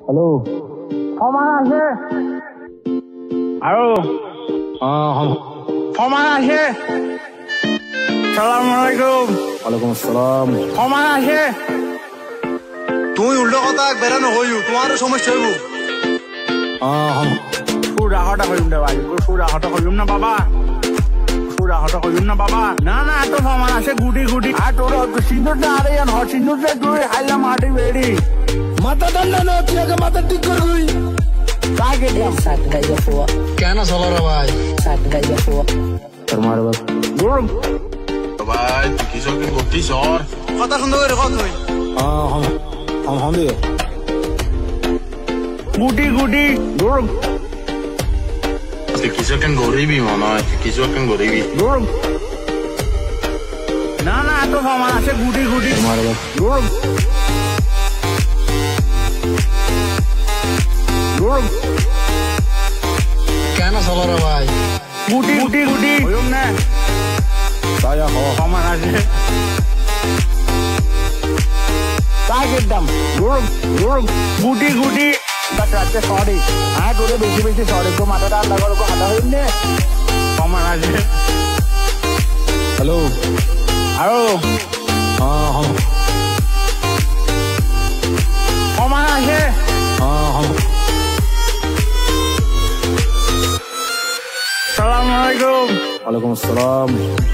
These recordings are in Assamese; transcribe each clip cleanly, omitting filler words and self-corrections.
हेलो ফমান আছে আৰু ফমান আছে সালাম আলাইকুম वालेकुम अस्सलाम ফমান আছে তুই উল্টো কথা বেড়া নহইও তোমারও সমস্যা হইব সুরাহটা করিম দে ভাই সুরাহটা করিম না বাবা সুরাহটা করিম না বাবা না না এত ফমান আছে গুটি গুটি আর তোর সিন্দুরটা আরে সিন্দুরটা তুই হাইলা মাটি বেড়ি माता दंडा नो तुझे का माता ठीक कर गई কাকে দিম सात गाइया फुआ কেন চলো রে ভাই सात गाइया फुआ तुम्हारे बस গুরুম ভাই তুই কি সব করতি সর কথা সুন্দর করে কথা হই हम दे গুটি গুটি গুরুম তুই কি সব গরিবি মনে হয় তুই কি সব গরিবি গুরুম না না এত ফমান আছে গুটি গুটি तुम्हारे बस গুরুম গুরুম কেন চলো রে ভাই গুটি গুটি গুটি হইম না साया हो ফমান আছে কাকে দাম গুরুম গুরুম গুটি গুটি বাট রাতে সরি হ্যাঁ তোরে বেশি বেশি সরি তো মাথাটা আলাদা করে হাঁটা হইম নে ফমান আছে हेलो আৰু ফমান আছে সালাম আলাইকুম वालेकुम अस्सलाम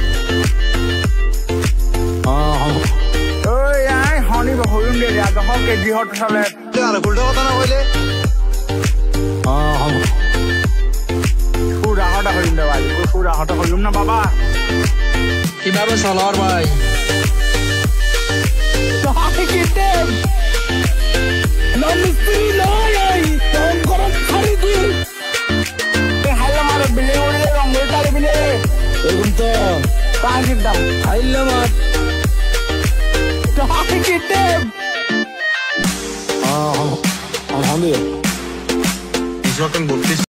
ওই আই হনি হইম দে আগে হক কেজি হট চলে আর উল্টো কথা না কইলে সুরাহটা হইম দে ভাই সুরাহটা হইম না বাবা কিভাবে চলর ভাই কাকে দাম आइल्ला मत কাকে দাম हम दे কি সব বলতিস